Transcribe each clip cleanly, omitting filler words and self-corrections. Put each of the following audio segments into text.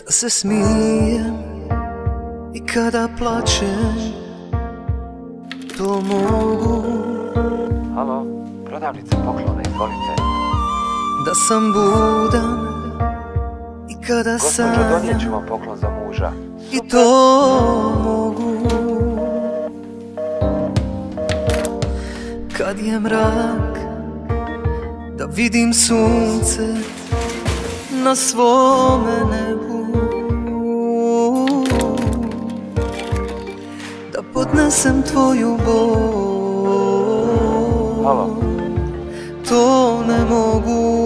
Kada se smijem i kada plačem, to mogu. Halo, prodavnica poklona, izvolite. Da sam budan i kada sanjam, gospođo, donijet ću vam poklon za muža. I to mogu. Kad je mrak, da vidim sunce na svome nebu, da podnesem tvoju bol. Halo. To ne mogu.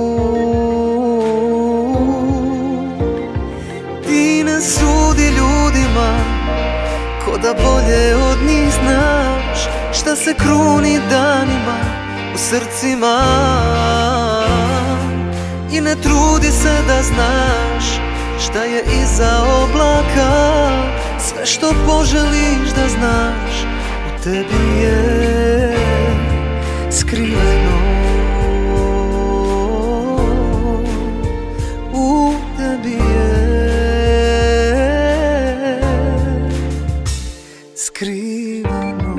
Ti ne sudi ljudima, ko da bolje od njih znaš šta se kruni danima u srcima. I ne trudi se da znaš šta je iza oblaka. Sve što poželiš da znaš u tebi je skriveno. U tebi je skriveno.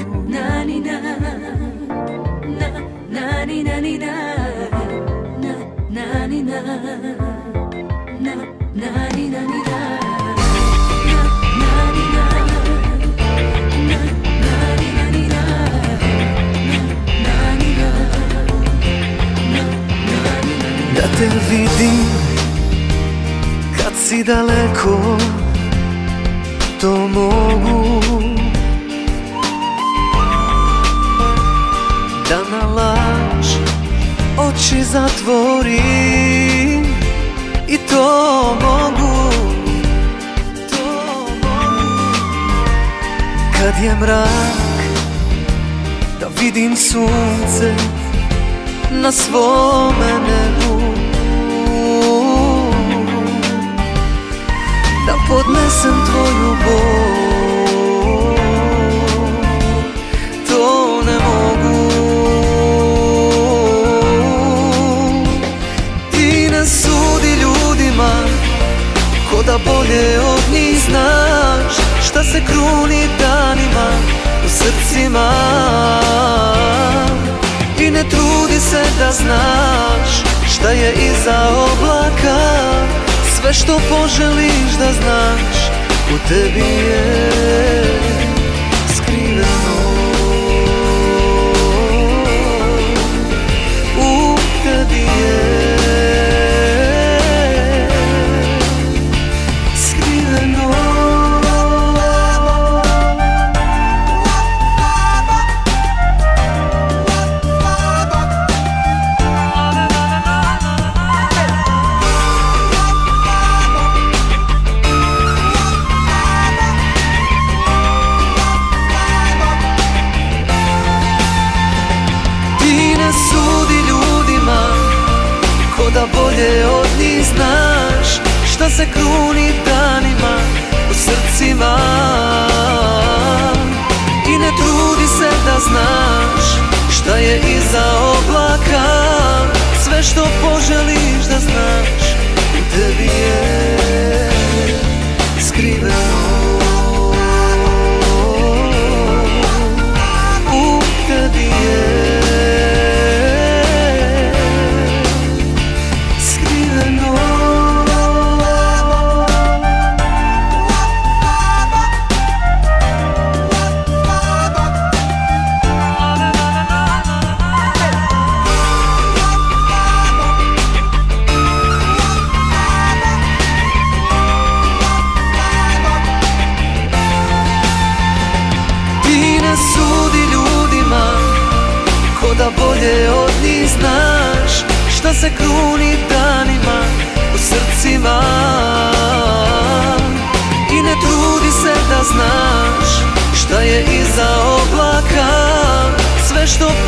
Da te vidim kad si daleko, to mogu. Da na laž oči zatvorim, i to mogu. Kad je mrak, da vidim sunce na svome nebu, da podnesem tvoju bol. To ne mogu. Ti ne sudi ljudima, ko da bolje od njih znaš šta se kruni danima u srcima. I ne trudi se da znaš šta je iza oblaka. Sve što poželiš da znaš u tebi je skriveno. U tebi je skriveno. Da bolje od njih znaš šta se kruni danima u srcima. I ne trudi se da znaš šta je iza oblaka. Sve što poželiš da znaš u tebi je skriveno. U tebi je da bolje od njih znaš šta se kruni danima u srcima. I ne trudi se da znaš šta je iza oblaka. Sve što